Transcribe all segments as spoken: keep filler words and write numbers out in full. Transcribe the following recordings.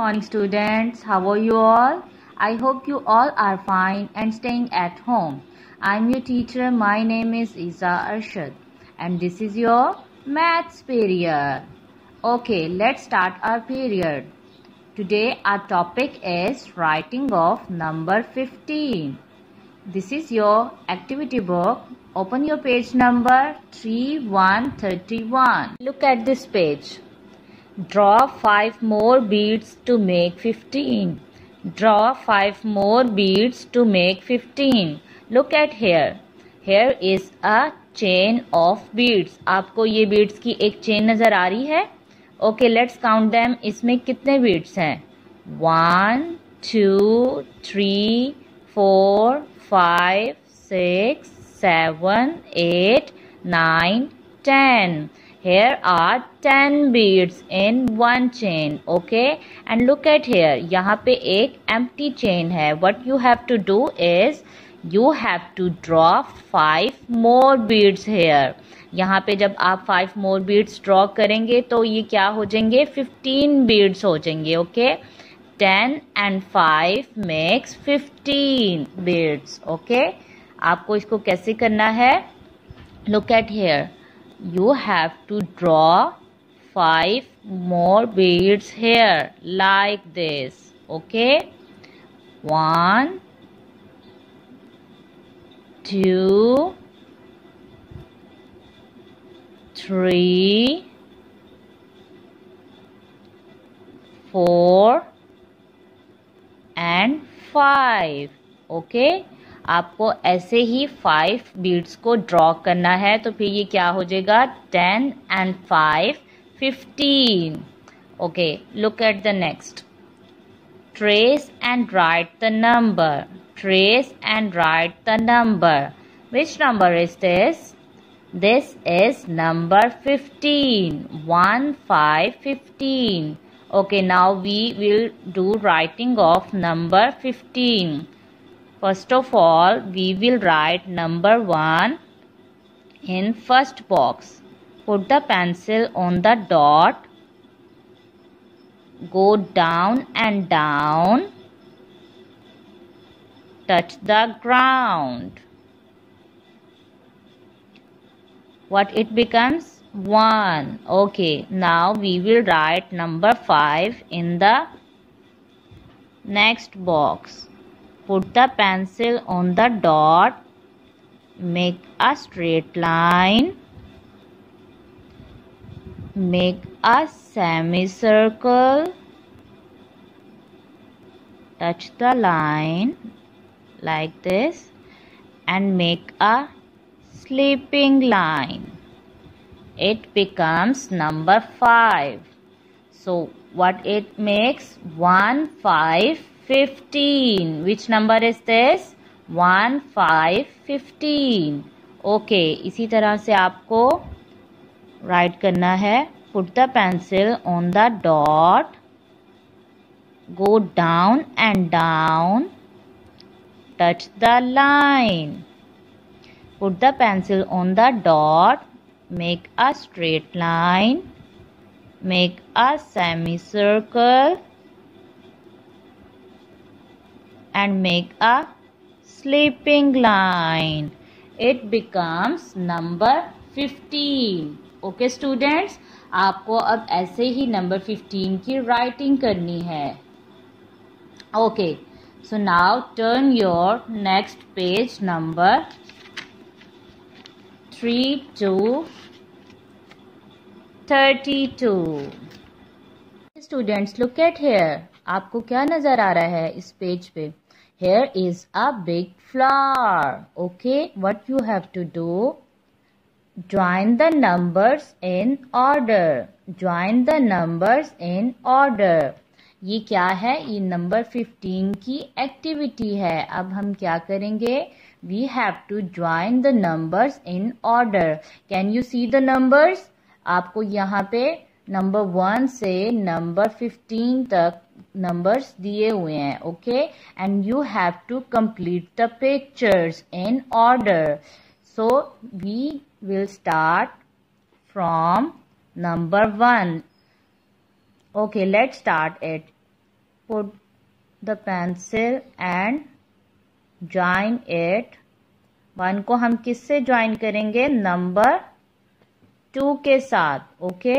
morning students, how are you all? I hope you all are fine and staying at home. I'm your teacher, my name is Isa Arshad and this is your maths period. Okay, let's start our period. Today our topic is writing of number fifteen. This is your activity book. Open your page number three one three one. Look at this page. Draw five more beads to make fifteen. Draw five more beads to make fifteen. Look at here. Here is a chain of beads. आपको ये beads की एक chain नजर आ रही है? Okay, let's count them. इसमें कितने beads हैं? One, two, three, four, five, six, seven, eight, nine, ten. Here are ten beads in one chain. Okay, and look at here. यहाँ पे एक empty chain है. What you have to do is you have to draw five more beads here. यहाँ पे जब आप five more beads draw करेंगे तो ये क्या हो जाएंगे? fifteen beads हो जाएंगे. Okay, ten and five makes fifteen beads. Okay, आपको इसको कैसे करना है? Look at here. You have to draw five more beads here like this. Okay, one, two, three, four and five. Okay, आपको ऐसे ही फाइव बीड्स को draw करना है तो फिर ये क्या हो जाएगा? Ten and five fifteen. Okay, look at the next. Trace and write the number. Trace and write the number. Which number is this? This is number fifteen. One five fifteen. Okay, now we will do writing of number fifteen. First of all, we will write number one in first box. Put the pencil on the dot. Go down and down. Touch the ground. What it becomes? one. Okay, now we will write number five in the next box. Put the pencil on the dot, make a straight line, make a semicircle, touch the line like this and make a sleeping line. It becomes number five. So what it makes? one, five, fifteen. Which number is this? one, five, fifteen. Okay, इसी तरह से आपको write करना है. Put the pencil on the dot. Go down and down. Touch the line. Put the pencil on the dot. Make a straight line. Make a semicircle. And make a sleeping line. It becomes number fifteen. Okay students, आपको अब ऐसे ही number fifteen की writing करनी है. Okay, so now turn your next page number three to thirty-two. Students, look at here. आपको क्या नजर आ रहा है इस पेज पे? Here is a big flower. Okay, what you have to do? Join the numbers in order. Join the numbers in order. ये क्या है? ये नंबर फिफ्टीन की एक्टिविटी है. अब हम क्या करेंगे? We have to join the numbers in order. Can you see the numbers? आपको यहाँ पे नंबर वन से नंबर फिफ्टीन तक नंबर्स दिए हुए हैं. Okay, and you have to complete the pictures in order. So we will start from number one. Okay, let's start it. put the pencil and join it. One को हम किससे join करेंगे? Number two के साथ. Okay,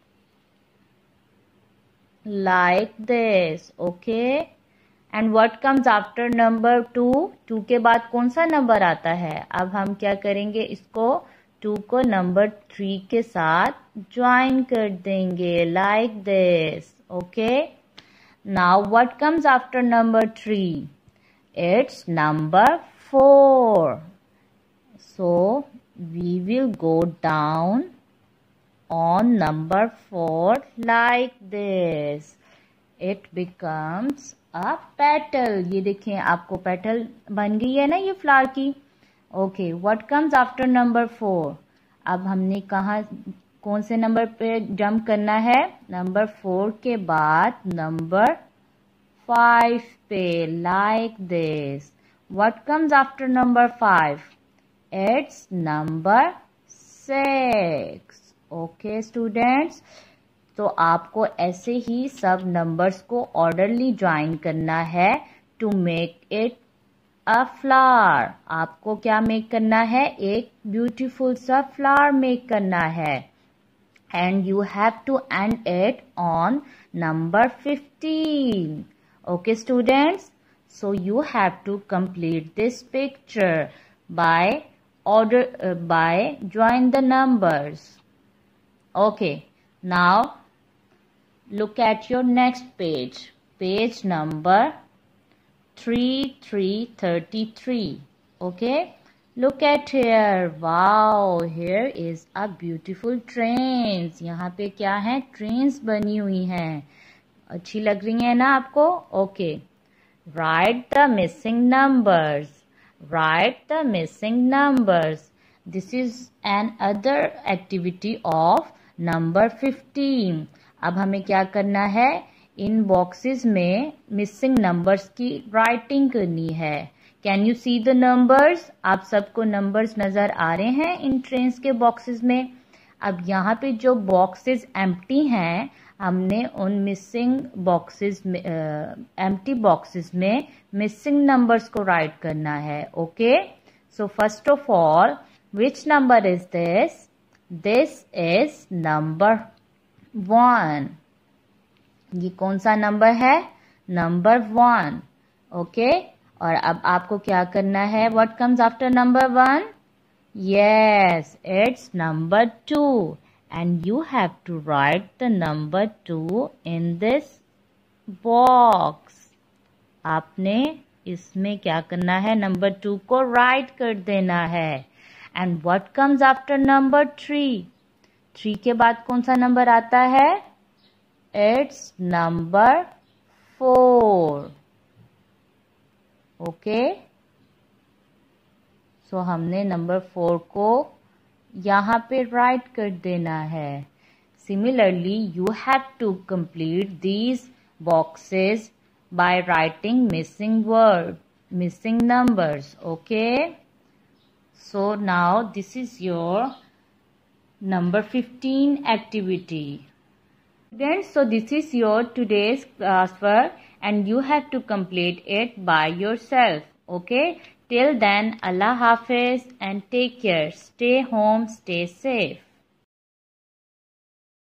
like this. Okay, and what comes after number two? Two के बाद कौन सा नंबर आता है? अब हम क्या करेंगे? इसको टू को नंबर थ्री के साथ ज्वाइन कर देंगे, like this. Okay, now what comes after number three? It's number four. So we will go down on number four like this. It becomes a petal. ये देखें, आपको पेटल बन गई है ना ये फ्लावर की. Okay, what comes after number four? अब हमने कहा कौन से नंबर पे जंप करना है? नंबर फोर के बाद नंबर फाइव पे, like this. What comes after number five? It's number six. Okay students, तो आपको ऐसे ही सब नंबर्स को ऑर्डरली ज्वाइन करना है to make it a flower. आपको क्या मेक करना है? एक ब्यूटीफुल सा फ्लावर मेक करना है. And you have to end it on number fifteen. Okay students, so you have to complete this picture by order uh, by join the numbers. Okay, now look at your next page, page number three three thirty-three. Okay, look at here. Wow, here is a beautiful trains. यहाँ पे क्या है? Trains बनी हुई हैं. अच्छी लग रही है ना आपको? Okay, write the missing numbers. Write the missing numbers. This is an other activity of number fifteen. अब हमें क्या करना है? इन बॉक्सेस में मिसिंग नंबर्स की राइटिंग करनी है. Can you see the numbers? आप सबको नंबर्स नजर आ रहे हैं इन ट्रेन्स के बॉक्सेस में. अब यहाँ पे जो बॉक्सेस एम्प्टी हैं, हमने उन मिसिंग बॉक्सेस में एम्प्टी बॉक्सेस में मिसिंग नंबर्स को राइट करना है. Okay, so first of all, which number is this? This is number one. ये कौन सा नंबर है? Number one. ओके, और अब आपको क्या करना है? What comes after number one? Yes, it's number two. And you have to write the number two in this box. आपने इसमें क्या करना है? नंबर टू को राइट कर देना है. And what comes after number three? Three के बाद कौन सा नंबर आता है? It's number four. Okay? So हमने नंबर फोर को यहाँ पे राइट कर देना है. Similarly, you have to complete these boxes by writing missing word, missing numbers. Okay, so now this is your number fifteen activity. Students, so this is your today's classwork and you have to complete it by yourself. Okay, till then, Allah Hafiz and take care. Stay home, stay safe.